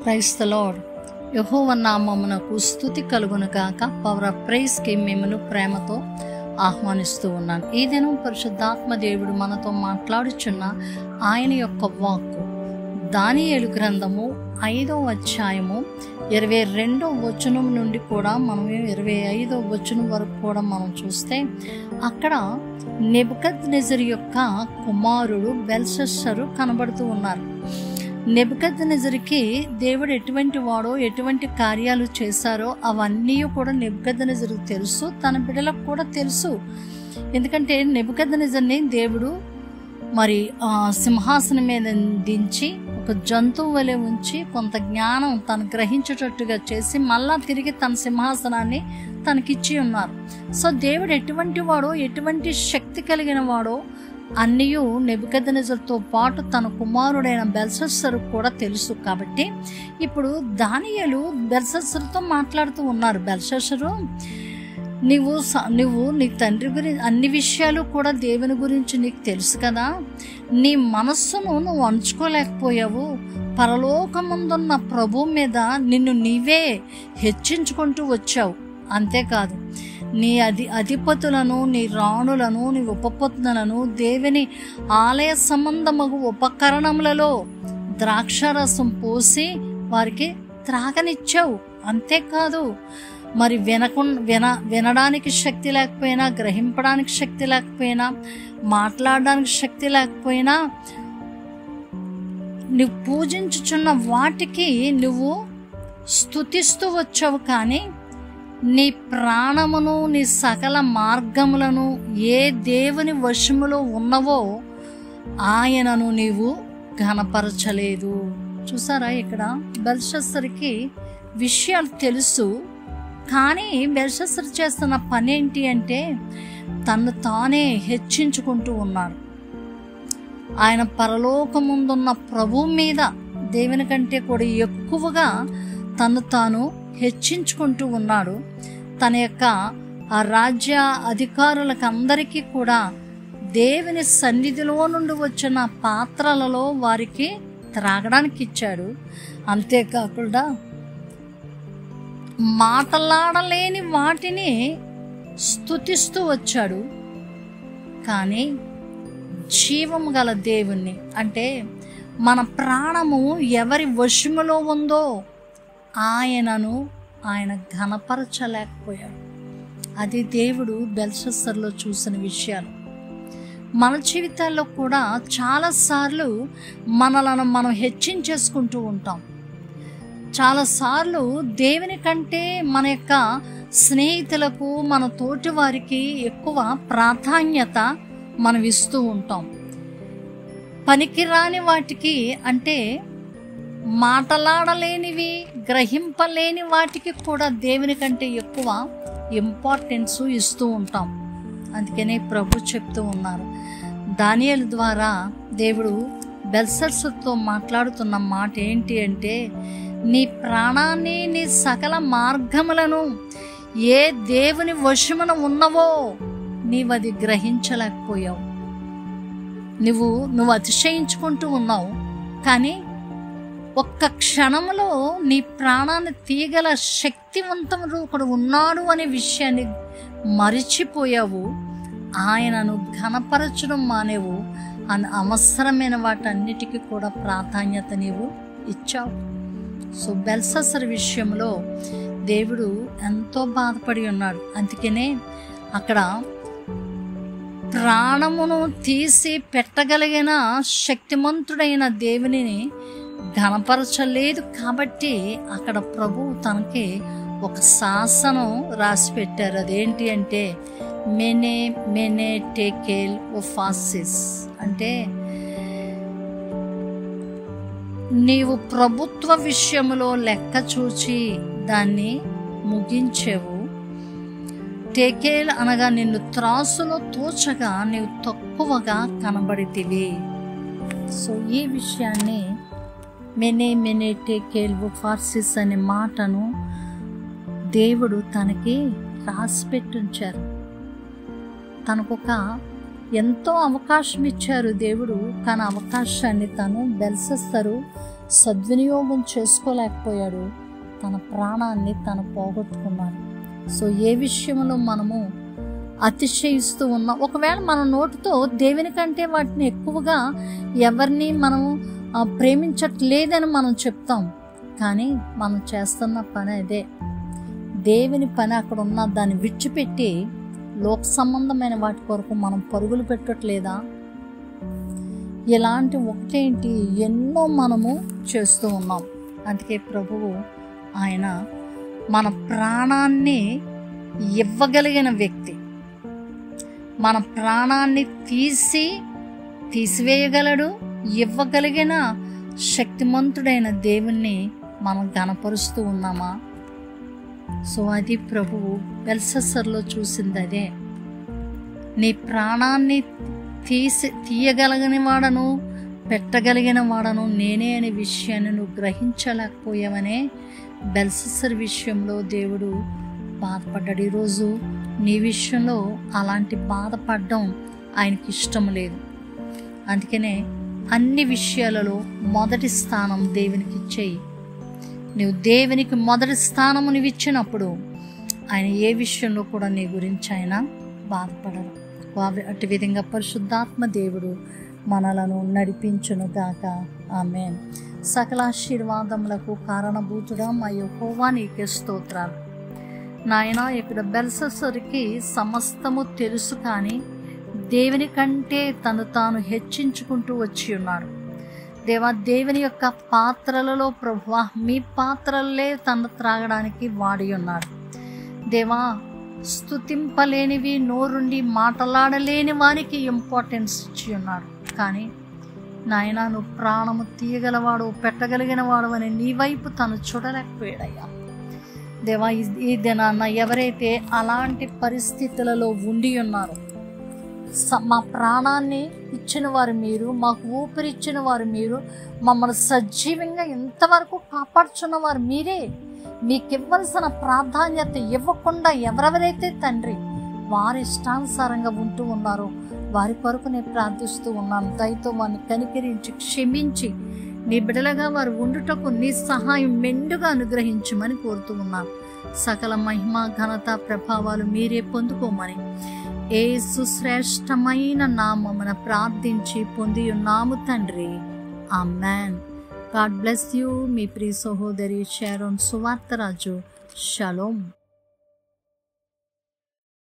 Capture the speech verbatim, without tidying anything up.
Praise the lord. యెహోవా నామమునకు స్తుతి కలుగును గాక. పవర్ ఆఫ్ ప్రైజ్ కి మిమ్మల్ని ప్రేమతో ఆహ్వానిస్తూ ఉన్నాను. ఈ దినం పరిశుద్ధాత్మ దేవుడు మనతో మాట్లాడుచున్న ఆయన యొక్క వాక్కు దానియేలు గ్రంథము ఐదో అధ్యాయము ఇరవై రెండో వచనం నుండి కూడా మనం ఇరవై ఐదో వచనం వరకు కూడా మనం చూస్తే అక్కడ నెబుకద్నెజరు యొక్క కుమారుడు బెల్షస్సరు కనబడుతూ ఉన్నారు. నెబుకద్నెజరుకి దేవుడు ఎటువంటి వాడో ఎటువంటి కార్యాలు చేశారో అవన్నీ కూడా నెబుకద్నెజరుకు తెలుసు, తన బిడ్డలకు కూడా తెలుసు. ఎందుకంటే నెబుకద్నెజరుని దేవుడు మరి సింహాసనం మీద దించి ఒక జంతువు వలె ఉంచి కొంత జ్ఞానం తను గ్రహించేటట్టుగా చేసి మళ్ళా తిరిగి తన సింహాసనాన్ని తనకిచ్చి ఉన్నారు. సో దేవుడు ఎటువంటి వాడో ఎటువంటి శక్తి కలిగిన వాడో అన్నయూ నెబుకద్నెజరుతో పాటు తన కుమారుడైన బెల్షస్సరు కూడా తెలుసు. కాబట్టి ఇప్పుడు దానియేలు బెల్షస్సరుతో మాట్లాడుతూ ఉన్నారు. బెల్షస్సరు, నువ్వు నువ్వు నీ తండ్రి గురించి అన్ని విషయాలు కూడా దేవుని గురించి నీకు తెలుసు కదా, నీ మనస్సును నువ్వు అంచుకోలేకపోయావు. పరలోకమందున్న ప్రభు మీద నిన్ను నీవే హెచ్చించుకుంటూ వచ్చావు. అంతేకాదు, నీ అధి అధిపతులను నీ రాణులను నీ ఉపపత్నులను దేవుని ఆలయ సంబంధమగు ఉపకరణములలో ద్రాక్షారసం పోసి వారికి త్రాగనిచ్చావు. అంతేకాదు, మరి వినకు విన వినడానికి శక్తి లేకపోయినా, గ్రహింపడానికి శక్తి లేకపోయినా, మాట్లాడడానికి శక్తి లేకపోయినా, నువ్వు పూజించుచున్న వాటికి నువ్వు స్తుతిస్తూ వచ్చావు. కానీ నీ ప్రాణమును నీ సకల మార్గములను ఏ దేవుని వశములో ఉన్నవో ఆయనను నీవు ఘనపరచలేదు. చూసారా, ఇక్కడ బెల్షస్సరుకి విషయాలు తెలుసు. కానీ బెల్షస్సరు చేస్తున్న పని ఏంటి అంటే తను తానే హెచ్చించుకుంటూ ఉన్నాడు. ఆయన పరలోకముందున్న ప్రభు మీద దేవుని కంటే కూడా ఎక్కువగా తను తాను హెచ్చించుకుంటూ ఉన్నాడు. తన యొక్క ఆ రాజ్య అధికారులకు అందరికీ కూడా దేవుని సన్నిధిలో నుండి వచ్చిన పాత్రలలో వారికి త్రాగడానికి ఇచ్చాడు. అంతేకాకుండా మాట్లాడలేని వాటిని స్తుతిస్తూ వచ్చాడు. కానీ జీవము గల దేవుణ్ణి, అంటే మన ప్రాణము ఎవరి వశములో ఉందో ఆయనను ఆయన ఘనపరచలేకపోయాడు. అది దేవుడు బెల్షస్సరులో చూసిన విషయాలు. మన జీవితాల్లో కూడా చాలాసార్లు మనలను మనం హెచ్చించేసుకుంటూ ఉంటాం. చాలాసార్లు దేవుని కంటే మన యొక్క స్నేహితులకు, మన తోటి వారికి ఎక్కువ ప్రాధాన్యత మనం ఇస్తూ ఉంటాం. పనికిరాని వాటికి, అంటే మాట్లాడలేనివి, గ్రహింపలేని వాటికి కూడా దేవుని కంటే ఎక్కువ ఇంపార్టెన్స్ ఇస్తూ ఉంటాం. అందుకనే ప్రభు చెప్తూ ఉన్నారు, దానియేలు ద్వారా దేవుడు బెల్షస్సరుతో మాట్లాడుతున్న మాట ఏంటి అంటే, నీ ప్రాణాన్ని నీ సకల మార్గములను ఏ దేవుని వశమున ఉన్నవో నీవది గ్రహించలేకపోయావు. నువ్వు నువ్వు అతిశయించుకుంటూ ఉన్నావు. కానీ ఒక్క క్షణంలో నీ ప్రాణాన్ని తీయగల శక్తివంతముడు ఒకడు ఉన్నాడు అనే విషయాన్ని మరిచిపోయావు. ఆయనను ఘనపరచడం మానేవు. అని అవసరమైన వాటన్నిటికీ కూడా ప్రాధాన్యత నీవు ఇచ్చావు. సో బెల్షస్సరు విషయంలో దేవుడు ఎంతో బాధపడి ఉన్నాడు. అందుకనే అక్కడ ప్రాణమును తీసి పెట్టగలిగిన శక్తిమంతుడైన దేవునిని ఘనపరచలేదు. కాబట్టి అక్కడ ప్రభు తనకి ఒక శాసనం రాసి పెట్టారు. అదేంటి అంటే మెనే మెనే టేకేల్ ఓఫాసిస్, అంటే నీవు ప్రభుత్వ విషయంలో లెక్క చూచి దాన్ని ముగించెవు. టేకేల్ అనగా నిన్ను త్రాసులో తోచగా నీవు తక్కువగా కనబడితివి. సో ఈ విషయాన్ని మెనే మెనే టేకేల్ ఓఫాసిస్ అనే మాటను దేవుడు తనకి రాసిపెట్టుంచారు. తనకొక ఎంతో అవకాశం ఇచ్చారు దేవుడు. కానీ అవకాశాన్ని తను బెల్షస్సరు సద్వినియోగం చేసుకోలేకపోయాడు, తన ప్రాణాన్ని తను పోగొట్టుకున్నాడు. సో ఏ విషయంలో మనము అతిశయిస్తూ ఉన్నాం? ఒకవేళ మన నోటితో దేవుని కంటే వాటిని ఎక్కువగా ఎవరిని మనం ప్రేమించట్లేదని మనం చెప్తాం, కానీ మనం చేస్తున్న పని అదే. దేవుని పని అక్కడ ఉన్న దాన్ని విడిచిపెట్టి లోక సంబంధమైన వాటి కొరకు మనం పరుగులు పెట్టట్లేదా? ఇలాంటి ఒకటేంటి ఎన్నో మనము చేస్తూ ఉన్నాం. అందుకే ప్రభువు ఆయన మన ప్రాణాన్ని ఇవ్వగలిగిన వ్యక్తి. మన ప్రాణాన్ని తీసి తీసివేయగలడు, ఇవ్వగలిగిన శక్తిమంతుడైన దేవుణ్ణి మనం గణపరుస్తూ ఉన్నామా? సో అది ప్రభువు బెల్షస్సరులో చూసింది అదే. నీ ప్రాణాన్ని తీసి తీయగలిగిన వాడను పెట్టగలిగిన వాడను నేనే అనే విషయాన్ని నువ్వు గ్రహించలేకపోయావనే బెల్షస్సరు విషయంలో దేవుడు బాధపడ్డాడు. ఈరోజు నీ విషయంలో అలాంటి బాధపడడం ఆయనకి ఇష్టం లేదు. అందుకనే అన్ని విషయాలలో మొదటి స్థానం దేవునికి ఇచ్చేయి. నువ్వు దేవునికి మొదటి స్థానము నువ్వు ఇచ్చినప్పుడు ఆయన ఏ విషయంలో కూడా నీ గురించి ఆయన బాధపడరు. అటు విధంగా పరిశుద్ధాత్మ దేవుడు మనలను నడిపించును గాక. ఆమేన్. సకల ఆశీర్వాదములకు కారణభూతుడా మా యెహోవా నీకే స్తోత్రాలు. నాయన, ఇక్కడ బెల్షస్సరుకి సమస్తము తెలుసు, కానీ దేవుని కంటే తను తాను హెచ్చించుకుంటూ వచ్చి ఉన్నాడు. దేవా, దేవుని యొక్క పాత్రలలో ప్రభువా మీ పాత్రలే తను త్రాగడానికి వాడి ఉన్నాడు. దేవా, స్తుతింపలేనివి నోరుండి మాట్లాడలేని వారికి ఇంపార్టెన్స్ ఇచ్చి ఉన్నాడు. కానీ నాయన, నువ్వు ప్రాణము తీయగలవాడు, పెట్టగలిగిన వాడు అని నీ వైపు తను చూడలేకపోయాడయ్యా. దేవా, ఈ దినాన్న ఎవరైతే అలాంటి పరిస్థితులలో ఉండి ఉన్నారో, మా ప్రాణాన్ని ఇచ్చిన వారు మీరు, మాకు ఊపిరిచ్చిన వారు మీరు, మమ్మల్ని సజీవంగా ఇంతవరకు కాపాడుచున్న వారు మీరే. మీకు ఇవ్వాల్సిన ప్రాధాన్యత ఇవ్వకుండా ఎవరెవరైతే తండ్రి వారి ఇష్టానుసారంగా ఉంటూ ఉన్నారో వారి కొరకు నేను ప్రార్థిస్తూ ఉన్నాను. దయతో వారిని కనికరించి క్షమించి నీ బిడలగా వారు ఉండుటకు నీ సహాయం మెండుగా అనుగ్రహించమని కోరుతూ ఉన్నాను. సకల మహిమ ఘనత ప్రభావాలు మీరే పొందుకోమని యేసు శ్రేష్టమైన నామమున ప్రార్థించి పొంది ఉన్నాము తండ్రి. ఆమేన్. God bless you. మీ ప్రియ సహోదరి షారోన్ సువార్తరాజు. షలోమ్.